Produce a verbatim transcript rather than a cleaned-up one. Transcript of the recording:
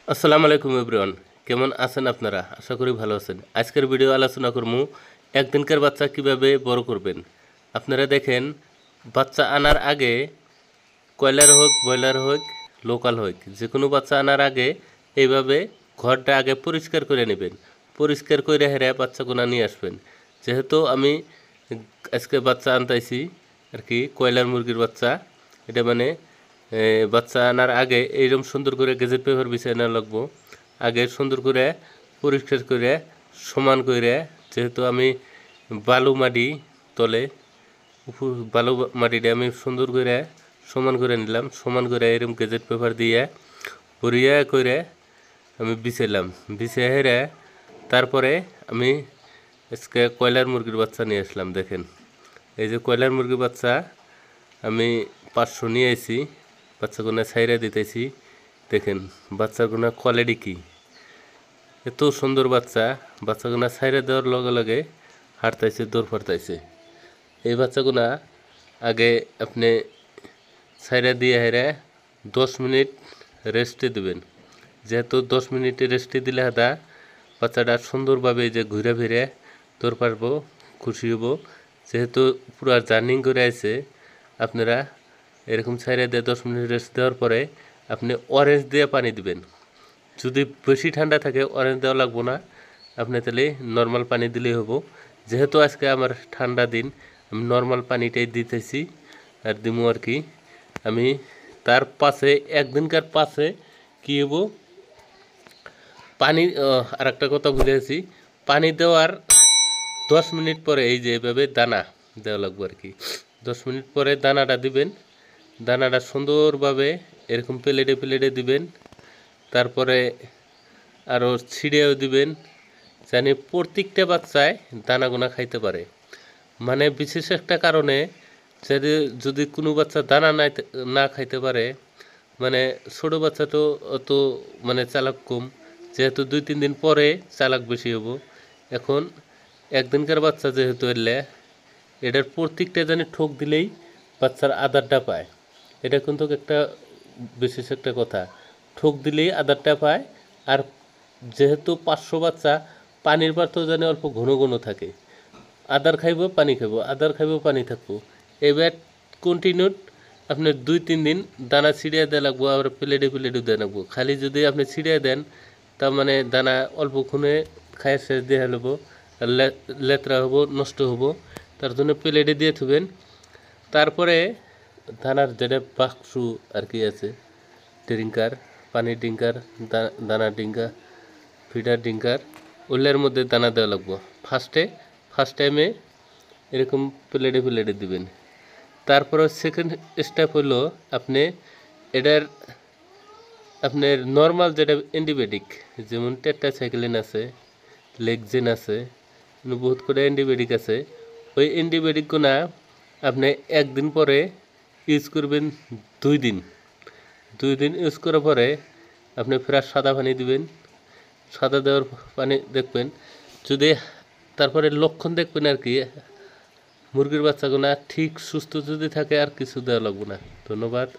আসসালামু আলাইকুম এভরিওয়ান, কেমন আছেন আপনারা? আশা করি ভালো আছেন। আজকের ভিডিও আলোচনা করব একদিনকার বাচ্চা কিভাবে বড় করবেন। আপনারা দেখেন, বাচ্চা আনার আগে কয়লার হোক, ব্রয়লার হোক, লোকাল হোক, যে কোনো বাচ্চা আনার আগে এইভাবে ঘরটা আগে পরিষ্কার করে নেবেন। পরিষ্কার করে হেরে বাচ্চাগুলো নিয়ে আসবেন। যেহেতু আমি আজকে বাচ্চা আনতাইছি আর কি, কয়লার মুরগির বাচ্চা, এটা মানে বাচ্চা আনার আগে এইরকম সুন্দর করে গেজেট পেপার বিছিয়ে না লাগবো। আগে সুন্দর করে পরিষ্কার করে সমান করে, যেহেতু আমি বালু মাটি তলে বালু মাটিটা আমি সুন্দর করে সমান করে নিলাম। সমান করে এরকম গেজেট পেপার দিয়ে ভরিয়া করে আমি বিছাইলাম। বিছিয়ে হেরে তারপরে আমি আজকে কয়লার মুরগির বাচ্চা নিয়ে আসলাম। দেখেন, এই যে কয়লার মুরগির বাচ্চা আমি পাঁচশো নিয়ে আসি। বাচ্চাগুলো ছাইরা দিতেছি। দেখেন বাচ্চাগুলো কোয়ালিটি কি, এত সুন্দর বাচ্চা। বাচ্চাগুলো ছাইরা দেওয়ার লগে লগে হাঁটতাইছে, দৌড় ফাটতাইছে। এই বাচ্চাগুলো আগে আপনি ছাইরা দিয়ে হেরে দশ মিনিট রেস্টে দেবেন। যেহেতু দশ মিনিটে রেস্টে দিলে হাদা বাচ্চাটা সুন্দরভাবে যে ঘুরে ফিরে দৌড় পারবো, খুশি হব। যেহেতু পুরো জার্নিং করে আছে, আপনারা এরকম ছাইরা দিয়ে দশ মিনিট রেস্ট দেওয়ার পরে আপনি অরেঞ্জ দিয়ে পানি দিবেন। যদি বেশি ঠান্ডা থাকে অরেঞ্জ দেওয়া লাগবো না, আপনি তাহলে নর্মাল পানি দিলেই হবো। যেহেতু আজকে আমার ঠান্ডা দিন, আমি নর্মাল পানিটাই দিতেছি আর দিমু আর কি। আমি তার পাশে একদিনকার পাশে কী হবো, পানি আর একটা কথা ভুলে আছি, পানি দেওয়ার দশ মিনিট পরে এই যে এভাবে দানা দেওয়া লাগবো আর কি। দশ মিনিট পরে দানাটা দিবেন। দানাটা সুন্দরভাবে এরকম প্লেটে প্লেটে দিবেন। তারপরে আরও ছিঁড়েও দিবেন, জানি প্রত্যেকটা বাচ্চায় দানাগুনা খাইতে পারে। মানে বিশেষ একটা কারণে যদি যদি কোনো বাচ্চা দানা নাই না খাইতে পারে, মানে ছোটো বাচ্চা তো অত মানে চালাক কম, যেহেতু দুই তিন দিন পরে চালাক বেশি হবো। এখন একদিনকার বাচ্চা যেহেতু এলে এটার প্রত্যেকটা জানি ঠোক দিলেই বাচ্চার আদারটা পায়। এটা কিন্তু একটা বিশেষ একটা কথা, ঠোক দিলেই আদারটা পায়। আর যেহেতু পাঁচশো বাচ্চা, পানির পাত্র জানি অল্প ঘন ঘন থাকে। আদার খাইব, পানি খাইব, আদার খাইব, পানি থাকবো। এবার কন্টিনিউ আপনি দুই তিন দিন দানা ছিঁড়িয়ে দেওয়া লাগবো, আবার প্লেটে প্লেটে দেওয়া লাগবো। খালি যদি আপনি ছিঁড়িয়ে দেন, তার মানে দানা অল্প খুনে খায় শেষ দিয়ে হেলবো, লেতরা হবো, নষ্ট হবো। তার জন্য প্লেটে দিয়ে থুবেন। তারপরে দানার যেটা বাক্স আর কি আছে, ড্রিঙ্কার, পানির ড্রিঙ্কার, দানা ড্রিঙ্কার, ফিডার ড্রিঙ্কার, ওগুলোর মধ্যে দানা দেওয়া লাগবো। ফার্স্টে ফার্স্ট টাইমে এরকম প্লেটে প্লেটে দিবেন। তারপরে সেকেন্ড স্টেপ হলো আপনি এটার আপনার নর্মাল যেটা অ্যান্টিবায়োটিক, যেমন টেট্রাসাইক্লিন আছে, লেকজেন আছে, বহুত করে অ্যান্টিবায়োটিক আছে। ওই অ্যান্টিবায়োটিকগুলো আপনি একদিন পরে ইউজ করবেন। দুই দিন দুই দিন ইউজ করার পরে আপনি ফ্রেশ সাদা পানি দিবেন। সাদা দেওয়ার পানি দেখবেন, যদি তারপরে লক্ষণ দেখবেন আর কি, মুরগির বাচ্চাগুলো ঠিক সুস্থ যদি থাকে আর কিছু দেওয়া লাগবে না। ধন্যবাদ।